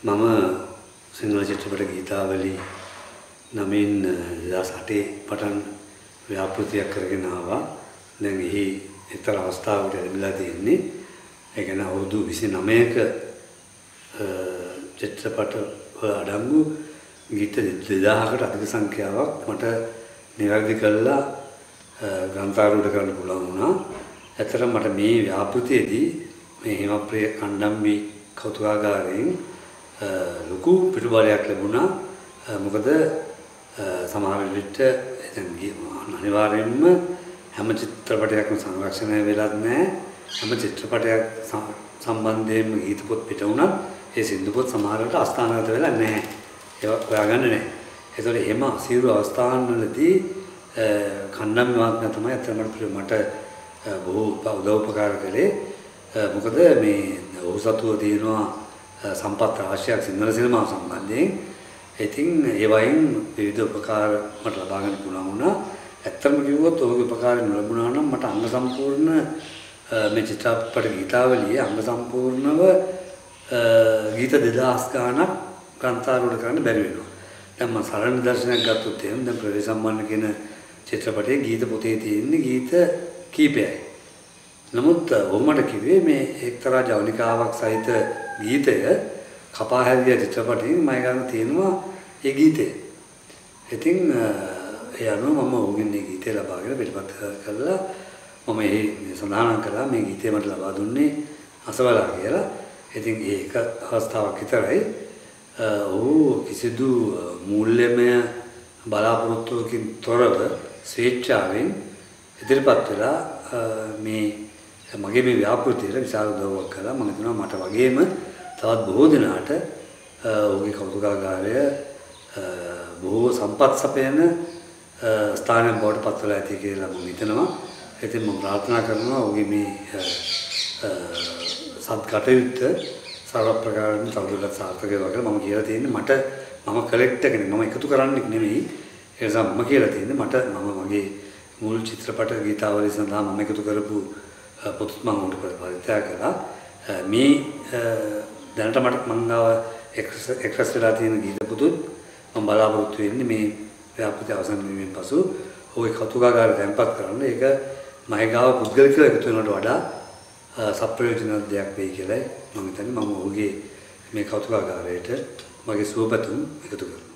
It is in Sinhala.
මම සිංහල චිත්‍රපට ගීතාවලි නමින් 2008 පටන් ව්‍යාපෘතියක් කරගෙන ආවා. දැන් එහි එක්තරා අවස්ථාවකට ලැබිලා තියෙන්නේ. ඒ කියන්නේ අවුරුදු 29ක චිත්‍රපට වල අඩංගු ගීත 2000කට අධික සංඛ්‍යාවක් මට නිවැරදි කළා ග්‍රන්ථාරූඪ කරන්න පුළුවන් වුණා. ඇත්තටම මට මේ ව්‍යාපෘතියේදී මේ හිමප්‍රිය කණ්ඩම්බි කෞතුකාගාරයෙන් ලොකු පිටුබලයක් ලැබුණා. මොකද සමහර විට අනිවාර්යයෙන්ම හැම චිත්‍රපටයක්ම සංරක්ෂණය වෙලත් නැහැ. හැම චිත්‍රපටයක් සම්බන්ධයෙන්ම ගීත පොත් පිට වුණත් ඒ සින්දු පොත් සමහරවිට අස්ථානගත වෙලා නැහැ. ඒවා හොයාගන්න නැහැ. ඒතකොට එහෙම අසීරු අවස්ථාන්වලදී කණ්ඩම්බි මහත්මයා තමයි අතන මට බොහෝ උදව්පකාර කළේ. මොකද මේ ඔහු සතුව තියෙනවා සම්පත් රාශියක් සිංහල සිනමාව සම්බන්ධයෙන්. ඉතින් ඒ වයින් විවිධ උපකාර මට ලබා ගන්න පුළුවන් වුණා. ඇත්තම කිව්වොත් ඔහුගේ උපකාර ලැබුණා නම් මට අංග සම්පූර්ණ මේ චිත්‍රපට ගීතාවලියේ අංග සම්පූර්ණව ගීත 2000 ගාණක් ග්‍රන්ථාරූඪ කරන්න බැරි වෙනවා. දැන් මම සරල දර්ශනයක් ගත්තොත් එහෙනම් දැන් ප්‍රවේශ සම්බන්ධ කියන චිත්‍රපටයේ ගීත පොතේ තියෙන ගීත කීපයයි. නමුත් ඔහුමට කිව්වේ මේ එක්තරා ජවනිකාවක් සහිත ගීතය කපා හැරිය චිත්‍රපටයෙන් මම ගන්න තියෙනවා ඒ ගීතය. ඉතින් ඒ අනුව මම ඔහුගෙන් මේ ගීතය ලබාගෙන පිළිපත් කළා. මම මේ සඳහන් කළා මේ ගීතය මට ලබා දුන්නේ අසවලා කියලා. ඉතින් ඒක අවස්ථාවක් විතරයි. ඔහු කිසිදු මූල්‍යමය බලාපොරොත්තුවකින් තොරව ස්වේච්ඡාවෙන් ඉදිරිපත් වෙලා මේ මගේ මේ ව්‍යාපෘතියට විශාල උදව්වක් කළා. මම හිතනවා මට වගේම තවත් බොහෝ දෙනාට ඔහුගේ කෞතුකාගාරය බොහෝ සම්පත් සපයන ස්ථානයක් බවට පත් වෙලා ඇති කියලා මම හිතනවා. ඉතින් මම ප්‍රාර්ථනා කරනවා ඔහුගේ මේ සත්කටයුත්ත සර්ව ප්‍රකාරයෙන් තවදුරටත් සාර්ථක වේවා කියලා. මම කියලා තියෙන්නේ මම කලෙක්ටර් කෙනෙක්. මම එකතු කරන්නෙක් නෙමෙයි. ඒ නිසා මම කියලා තියෙන්නේ මම මගේ මුල් චිත්‍රපට ගීතාවලිය සඳහා මම එකතු කරපු පොතත් මම උන්ට පරිත්‍යාග කළා. මේ දැනට මට මං ගාව එක්ස්ප්‍රස් වෙලා තියෙන ගීත පොතුත් මම බලාපොරොත්තු වෙන්නේ මේ ව්‍යාපෘතිය අවසන් වීමෙන් පසු ඔය කෞතුකාගාරය තැන්පත් කරන්න. ඒක මගේ ගාව පුද්ගලිකව එකතු වෙනවට වඩා සප්‍රයෝජනවත් දෙයක් වෙයි කියලායි මම හිතන්නේ. මම ඔහුගේ මේ කෞතුකාගාරයට මගේ සුවපැතුම් එකතු කරනවා.